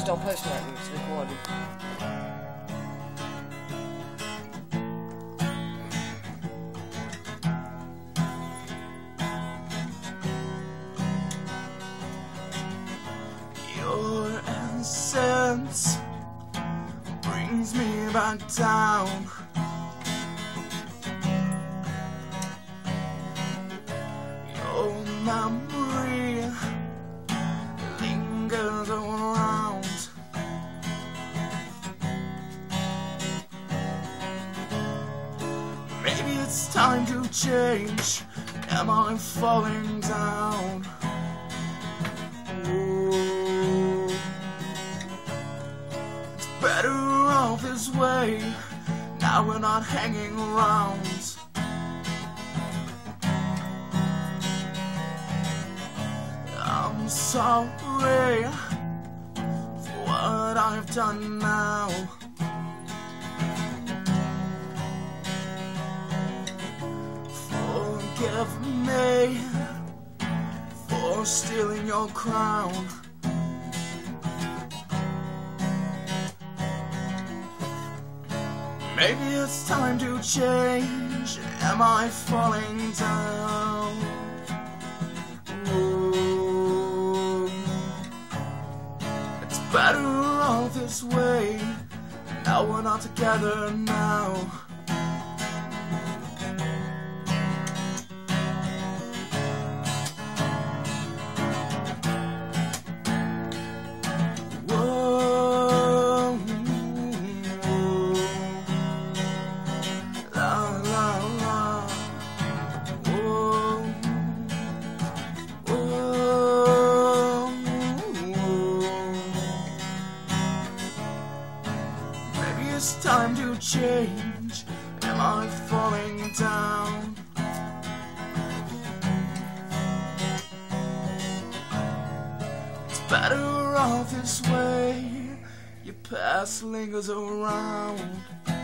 Just don't post it, it's recorded. Your essence brings me back down. Your memory lingers around. Maybe it's time to change. Am I falling down? It's better off this way. Now we're not hanging around. I'm sorry for what I've done now. Forgive me for stealing your crown. Maybe it's time to change. Am I falling down? Ooh. It's better off this way. Now we're not together now. It's time to change. Am I falling down? It's better off this way. Your past lingers around.